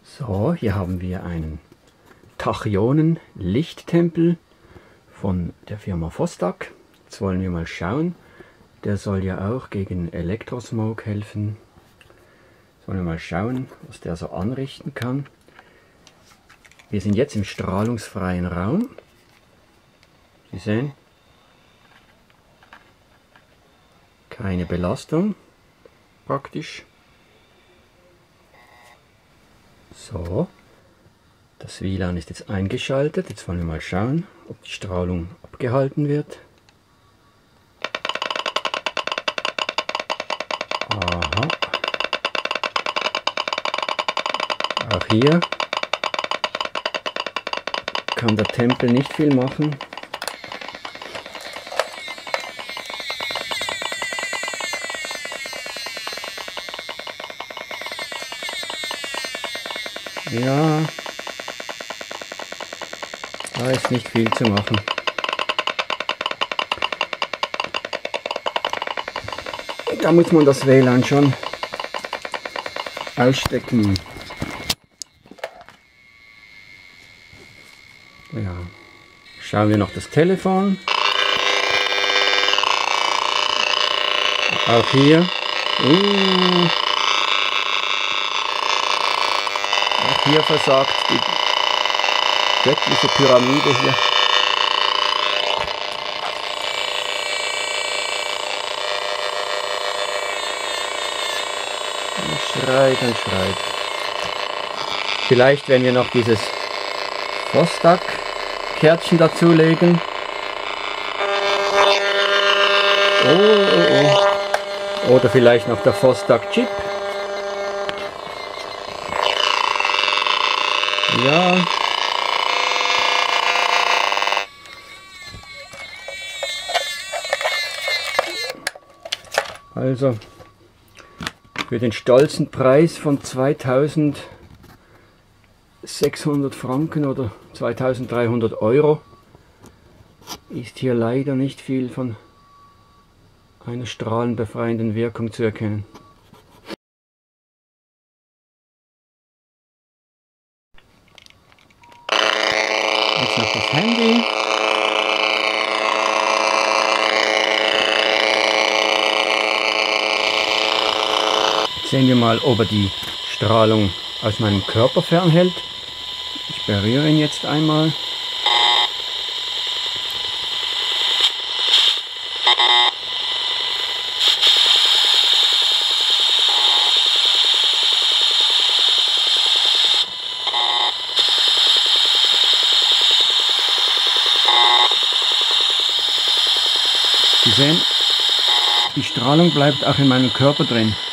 So, hier haben wir einen Tachyonen-Lichttempel von der Firma Vostak. Jetzt wollen wir mal schauen. Der soll ja auch gegen Elektrosmog helfen. Sollen wir mal schauen, was der so anrichten kann. Wir sind jetzt im strahlungsfreien Raum. Sie sehen, keine Belastung praktisch. So, das WLAN ist jetzt eingeschaltet. Jetzt wollen wir mal schauen, ob die Strahlung abgehalten wird. Aha. Auch hier kann der Tempel nicht viel machen. Ja, da ist nicht viel zu machen. Da muss man das WLAN schon ausstecken. Ja, schauen wir noch das Telefon. Auch hier. Auch hier versagt die göttliche Pyramide hier. Und schreit und schreit. Vielleicht, wenn wir noch dieses Vostak-Kärtchen dazulegen. Oh. Oder vielleicht noch der Vostak-Chip. Ja. Also für den stolzen Preis von 2600 Franken oder 2300 Euro ist hier leider nicht viel von einer strahlenbefreienden Wirkung zu erkennen. Jetzt noch das Handy. Jetzt sehen wir mal, ob er die Strahlung aus meinem Körper fernhält. Ich berühre ihn jetzt einmal. Sie sehen, die Strahlung bleibt auch in meinem Körper drin.